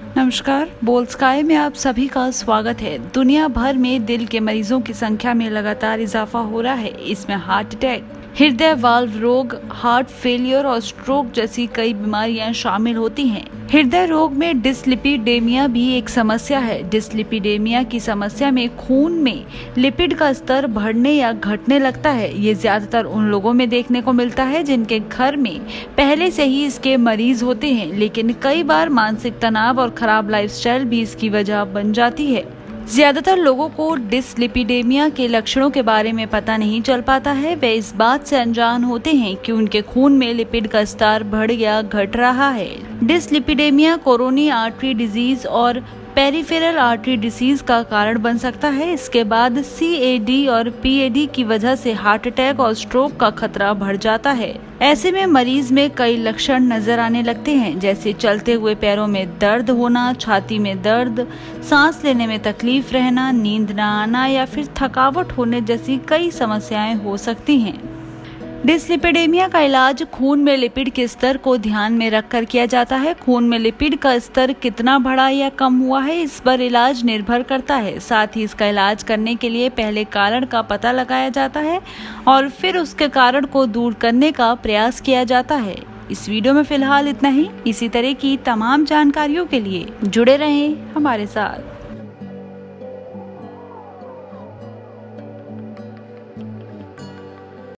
नमस्कार, बोल स्काई में आप सभी का स्वागत है। दुनिया भर में दिल के मरीजों की संख्या में लगातार इजाफा हो रहा है। इसमें हार्ट अटैक, हृदय वाल्व रोग, हार्ट फेलियर और स्ट्रोक जैसी कई बीमारियां शामिल होती हैं। हृदय रोग में डिसलिपिडेमिया भी एक समस्या है। डिसलिपिडेमिया की समस्या में खून में लिपिड का स्तर बढ़ने या घटने लगता है। ये ज्यादातर उन लोगों में देखने को मिलता है जिनके घर में पहले से ही इसके मरीज होते हैं, लेकिन कई बार मानसिक तनाव और खराब लाइफस्टाइल भी इसकी वजह बन जाती है। ज्यादातर लोगों को डिसलिपिडेमिया के लक्षणों के बारे में पता नहीं चल पाता है। वे इस बात से अनजान होते हैं कि उनके खून में लिपिड का स्तर बढ़ या घट रहा है। डिसलिपिडेमिया कोरोनरी आर्टरी डिजीज और पेरिफेरल आर्टरी डिसीज का कारण बन सकता है। इसके बाद CAD और PAD की वजह से हार्ट अटैक और स्ट्रोक का खतरा बढ़ जाता है। ऐसे में मरीज में कई लक्षण नजर आने लगते हैं, जैसे चलते हुए पैरों में दर्द होना, छाती में दर्द, सांस लेने में तकलीफ रहना, नींद न आना या फिर थकावट होने जैसी कई समस्याएं हो सकती हैं। डिसलिपिडेमिया का इलाज खून में लिपिड के स्तर को ध्यान में रखकर किया जाता है। खून में लिपिड का स्तर कितना बढ़ा या कम हुआ है, इस पर इलाज निर्भर करता है। साथ ही इसका इलाज करने के लिए पहले कारण का पता लगाया जाता है और फिर उसके कारण को दूर करने का प्रयास किया जाता है। इस वीडियो में फिलहाल इतना ही। इसी तरह की तमाम जानकारियों के लिए जुड़े रहें हमारे साथ।